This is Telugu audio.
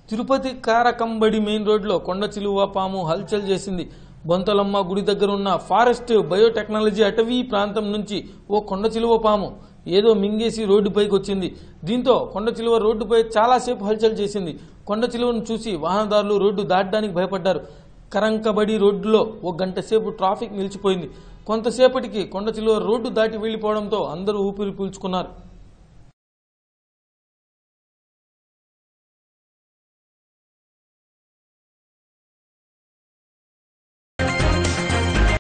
తిరుపతి కారకంబడి మెయిన్ రోడ్లో కొండ చిలువ పాము హల్చల్ చేసింది. బొంతలమ్మ గుడి దగ్గర ఉన్న ఫారెస్ట్ బయోటెక్నాలజీ అటవీ ప్రాంతం నుంచి ఓ కొండ చిలువ పాము ఏదో మింగేసి రోడ్డుపైకి వచ్చింది. దీంతో కొండ చిలువ రోడ్డుపై చాలాసేపు హల్చల్ చేసింది. కొండ చిలువను చూసి వాహనదారులు రోడ్డు దాటడానికి భయపడ్డారు. కరంకబడి రోడ్డులో ఓ గంట సేపు ట్రాఫిక్ నిలిచిపోయింది. కొంతసేపటికి కొండ చిలువ రోడ్డు దాటి వెళ్లిపోవడంతో అందరూ ఊపిరి పీల్చుకున్నారు.